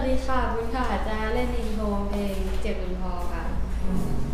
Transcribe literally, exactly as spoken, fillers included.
วัสดีค่ะบุญค่ะจะเล่นอินโทรเพลงเจ็บจนพอค่ะ